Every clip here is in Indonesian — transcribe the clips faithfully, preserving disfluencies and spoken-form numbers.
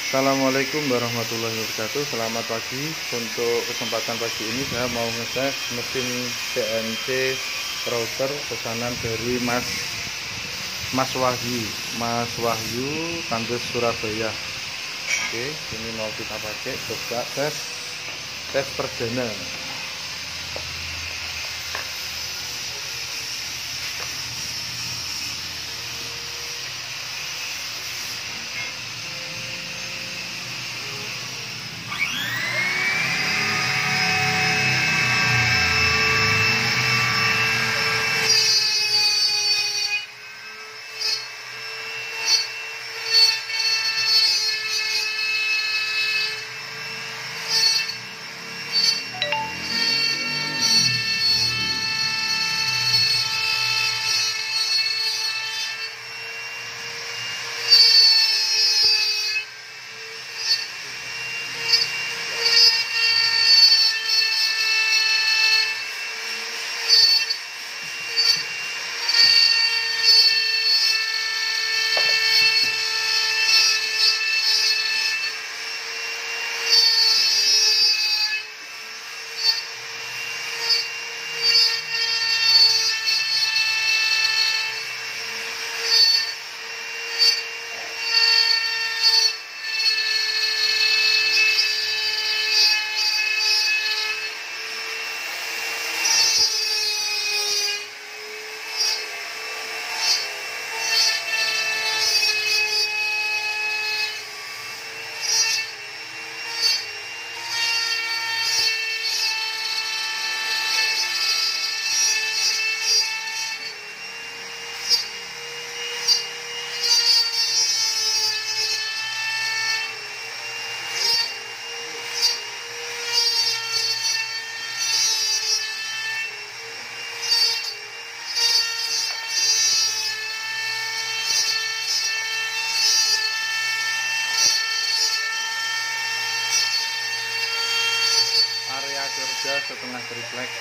Assalamualaikum warahmatullahi wabarakatuh. Selamat pagi. Untuk kesempatan pagi ini saya mau ngetes mesin C N C router pesanan dari Mas Mas Wahyu, Mas Wahyu Tandes Surabaya. Oke, ini mau kita pakai coba tes tes perdana. Area kerja setengah triplek.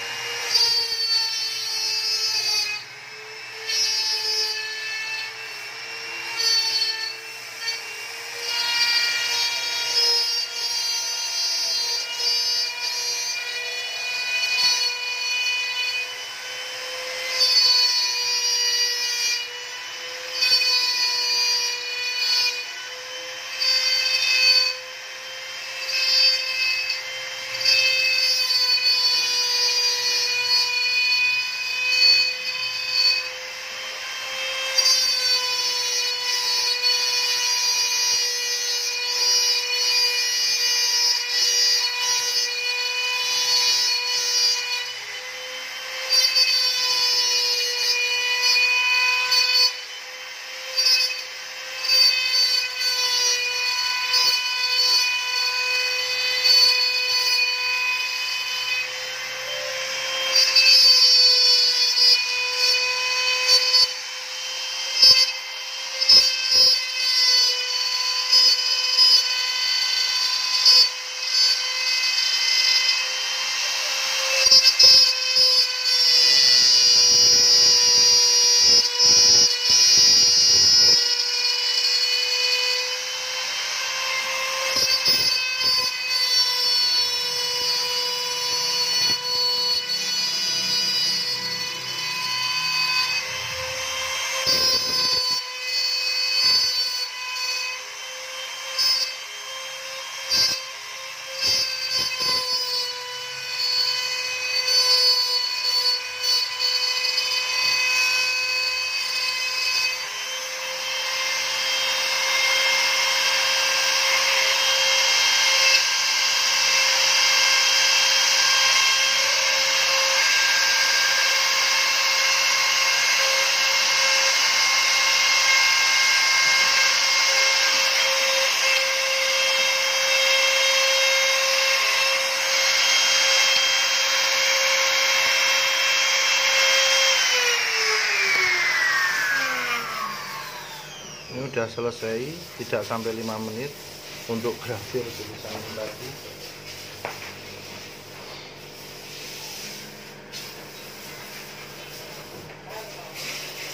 Ini udah selesai, tidak sampai lima menit untuk grafir tulisan tadi.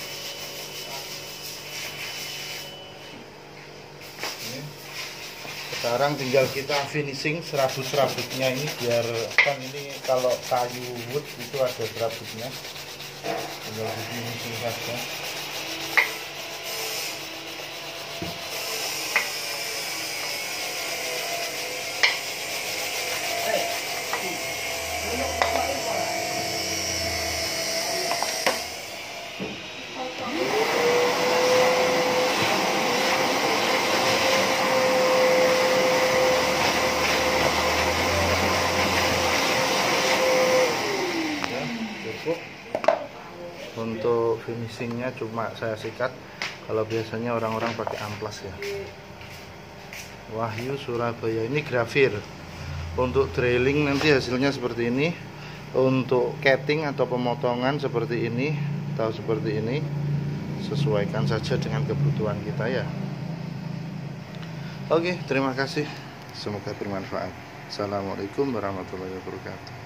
Ini Sekarang tinggal kita finishing serabut-serabutnya ini, biar kan ini kalau kayu wood itu ada serabutnya, tinggal di finishing saja. Untuk finishingnya cuma saya sikat, kalau biasanya orang-orang pakai amplas ya. Wahyu Surabaya ini grafir. Untuk drilling nanti hasilnya seperti ini. Untuk cutting atau pemotongan seperti ini atau seperti ini, sesuaikan saja dengan kebutuhan kita ya. Oke, terima kasih, semoga bermanfaat. Assalamualaikum warahmatullahi wabarakatuh.